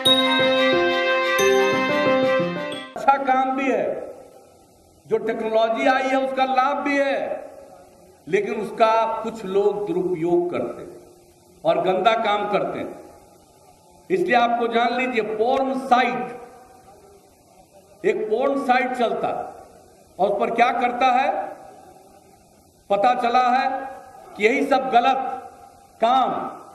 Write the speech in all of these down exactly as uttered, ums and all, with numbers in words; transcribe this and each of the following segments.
अच्छा काम भी है, जो टेक्नोलॉजी आई है उसका लाभ भी है, लेकिन उसका कुछ लोग दुरुपयोग करते हैं और गंदा काम करते हैं। इसलिए आपको जान लीजिए, पोर्न साइट, एक पोर्न साइट चलता और उस पर क्या करता है, पता चला है कि यही सब गलत काम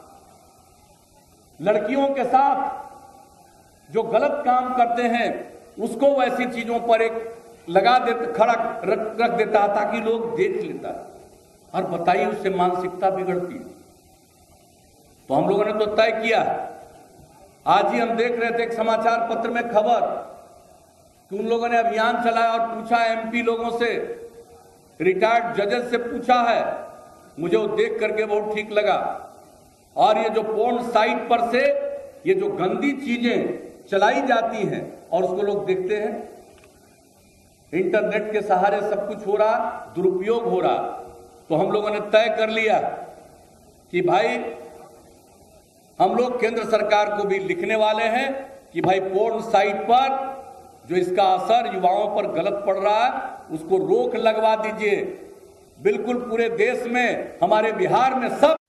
लड़कियों के साथ जो गलत काम करते हैं उसको वैसी चीजों पर एक लगा देता, खड़ा रख, रख देता है ताकि लोग देख लेता है। और बताइए, उससे मानसिकता बिगड़ती है। तो हम लोगों ने तो तय किया, आज ही हम देख रहे थे एक समाचार पत्र में खबर कि उन लोगों ने अभियान चलाया और पूछा एमपी लोगों से, रिटायर्ड जजेस से पूछा है। मुझे वो देख करके बहुत ठीक लगा। और ये जो पोर्न साइट पर से ये जो गंदी चीजें चलाई जाती हैं और उसको लोग देखते हैं, इंटरनेट के सहारे सब कुछ हो रहा, दुरुपयोग हो रहा। तो हम लोगों ने तय कर लिया कि भाई हम लोग केंद्र सरकार को भी लिखने वाले हैं कि भाई पोर्न साइट पर जो इसका असर युवाओं पर गलत पड़ रहा है उसको रोक लगवा दीजिए। बिल्कुल पूरे देश में, हमारे बिहार में सब